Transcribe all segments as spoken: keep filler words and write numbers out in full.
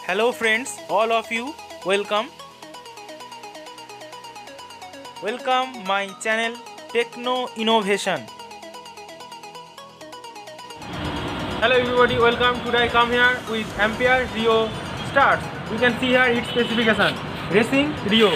Hello friends, all of you, welcome. Welcome my channel Techno Innovation. Hello everybody, welcome. Today I come here with Ampere Rio starts. You can see here its specification. Racing Rio.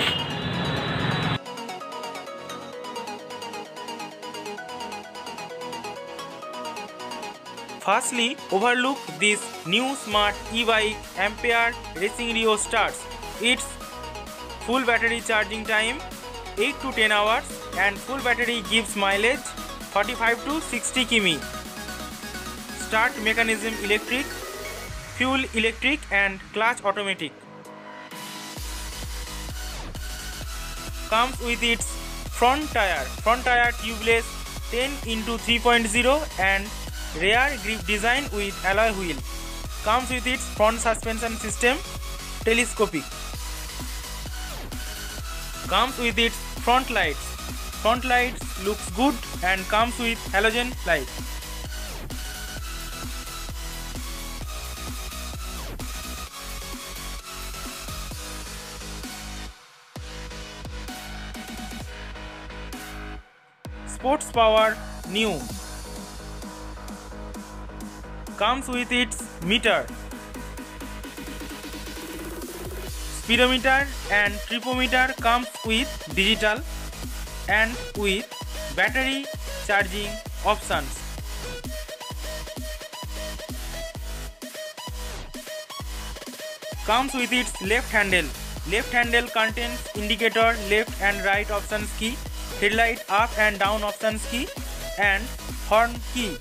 Firstly, overlook this new smart e-bike Ampere Racing Rio starts. Its full battery charging time eight to ten hours and full battery gives mileage forty-five to sixty kilometers. Start mechanism electric, fuel electric and clutch automatic. Comes with its front tire, front tire tubeless ten into three point zero and rear grip design with alloy wheel. Comes with its front suspension system telescopic. Comes with its front lights. Front lights looks good and comes with halogen light. Sports power new. Comes with its meter, speedometer and tripometer comes with digital and with battery charging options. Comes with its left handle. Left handle contains indicator, left and right options key, headlight up and down options key and horn key.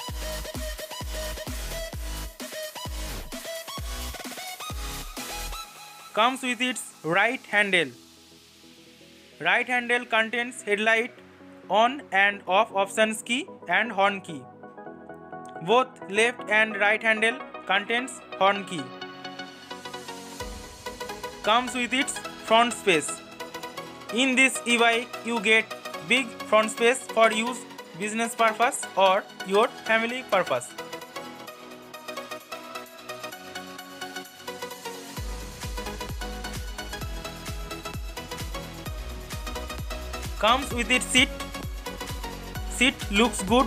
Comes with its right handle. Right handle contains headlight on and off options key and horn key. Both left and right handle contains horn key. Comes with its front space. In this e-bike you get big front space for use business purpose or your family purpose. Comes with its seat. Seat looks good.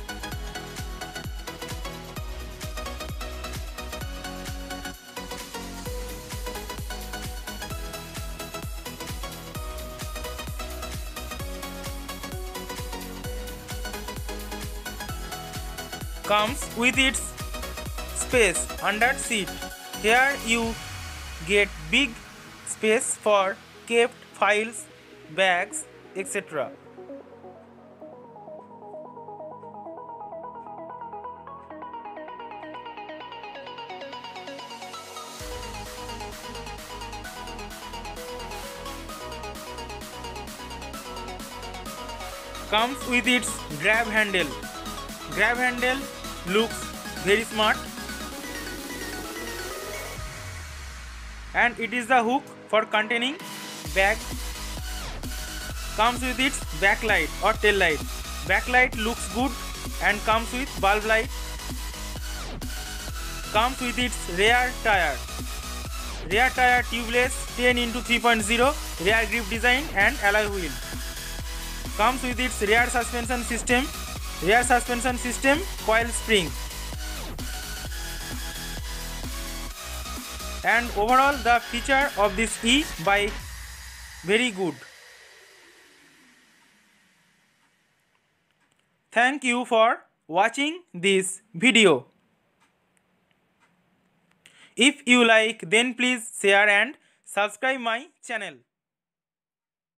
Comes with its space under seat. Here you get big space for kept files, bags, et cetera. Comes with its grab handle. Grab handle looks very smart and it is the hook for containing bag. Comes with its backlight or tail light. Backlight looks good and comes with bulb light. Comes with its rear tire. Rear tire tubeless ten into three point zero, rear grip design and alloy wheel. Comes with its rear suspension system. Rear suspension system coil spring. And overall the feature of this e-bike very good. Thank you for watching this video. If you like, then please share and subscribe my channel.